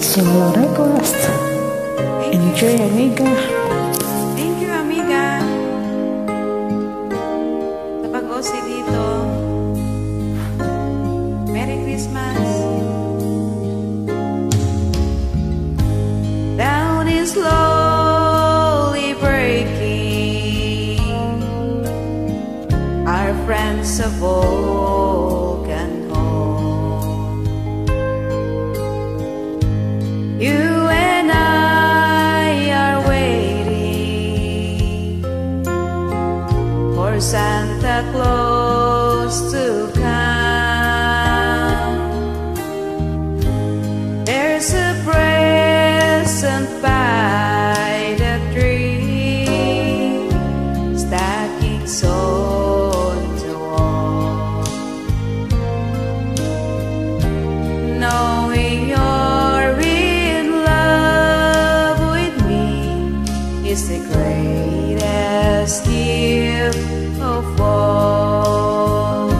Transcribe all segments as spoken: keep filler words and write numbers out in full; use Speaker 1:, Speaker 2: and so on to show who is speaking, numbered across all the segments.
Speaker 1: Yung request. Enjoy, amiga.
Speaker 2: Thank you, amiga. Sa pag-osi dito. Merry Christmas. Down is slowly breaking. Our friends have all gone home. You and I are waiting for Santa Claus to come. There's a present by the tree, stockings on the wall. Knowing you're in love with me is the greatest gift of all.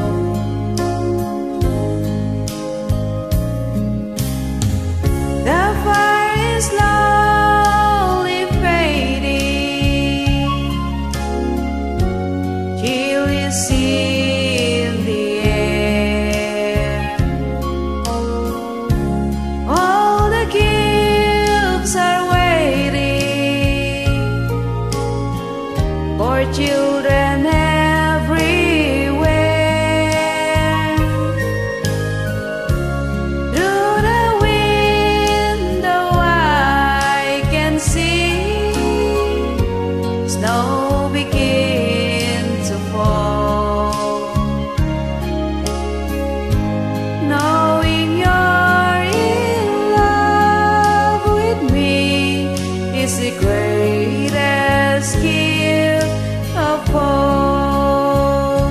Speaker 2: The fire is slowly fading, chill is in the air. All the gifts are waiting for children everywhere. Through the window I can see snow begin to fall. Knowing you're in love with me is the greatest gift of all.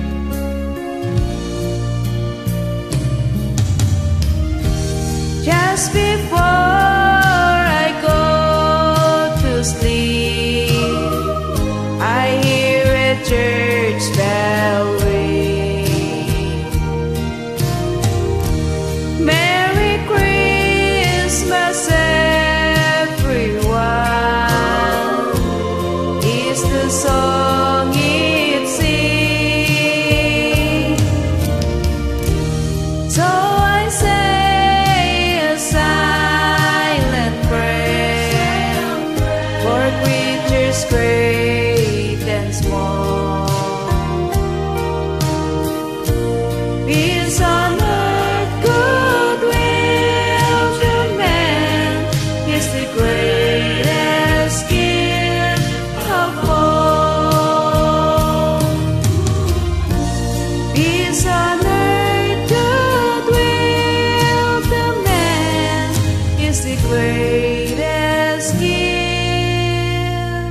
Speaker 2: Just before I go to sleep, I hear a church bell ring. Merry Christmas, everyone, is the song it sings. So I say a silent prayer for creatures great and small. Peace on earth, goodwill to men is the greatest gift of all. Peace on earth, goodwill to men is the greatest gift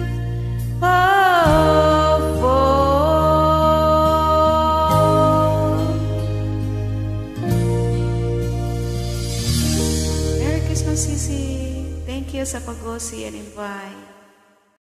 Speaker 2: of all. Merry Christmas, Sisi. Thank you sa pag-osi and invite.